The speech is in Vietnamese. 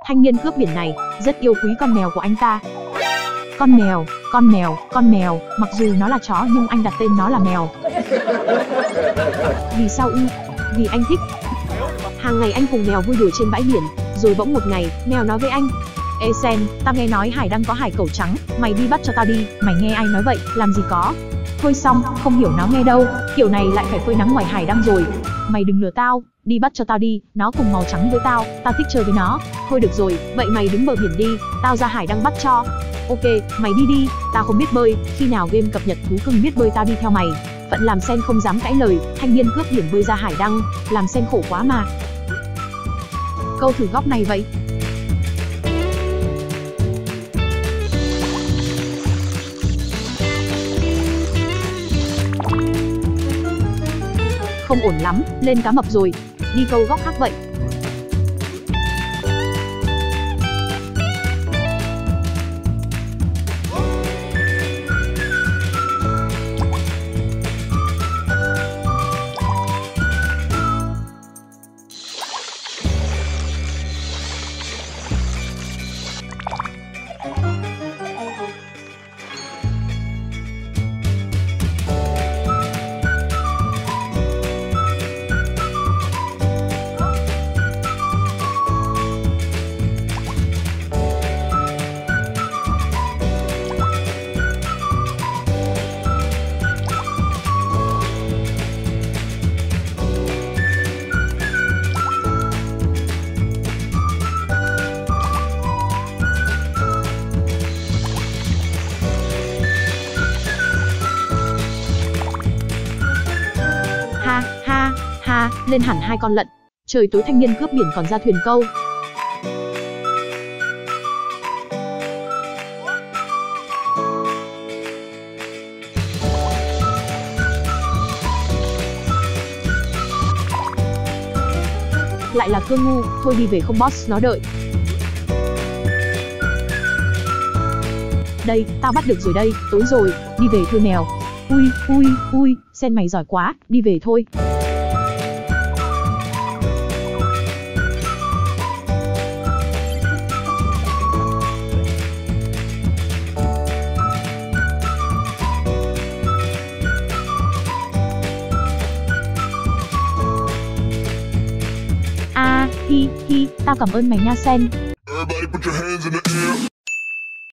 Thanh niên cướp biển này rất yêu quý con mèo của anh ta. Con mèo, mặc dù nó là chó nhưng anh đặt tên nó là mèo. Vì sao ư? Vì anh thích. Hàng ngày anh cùng mèo vui đùa trên bãi biển, rồi bỗng một ngày, mèo nói với anh: Ê Sen, tao nghe nói hải đăng có hải cẩu trắng, mày đi bắt cho tao đi. Mày nghe ai nói vậy? Làm gì có. Thôi xong, không hiểu nó nghe đâu, kiểu này lại phải phơi nắng ngoài hải đăng rồi. Mày đừng lừa tao, đi bắt cho tao đi, nó cùng màu trắng với tao thích chơi với nó. Thôi được rồi, vậy mày đứng bờ biển đi, tao ra hải đăng bắt cho. Ok, mày đi đi, tao không biết bơi, khi nào game cập nhật thú cưng biết bơi tao đi theo mày. Phận làm Sen không dám cãi lời, thanh niên cướp biển bơi ra hải đăng, làm Sen khổ quá mà. Câu thử góc này vậy. Không ổn lắm, lên cá mập rồi. Đi câu góc khác vậy. Ha, lên hẳn 2 con lận. Trời tối thanh niên cướp biển còn ra thuyền câu. Lại là cương ngu, thôi đi về không boss nó đợi. Đây, tao bắt được rồi đây, tối rồi, đi về thôi mèo. Ui, Sen mày giỏi quá, đi về thôi. Hi, tao cảm ơn mày nha Sen. Everybody put your hands in the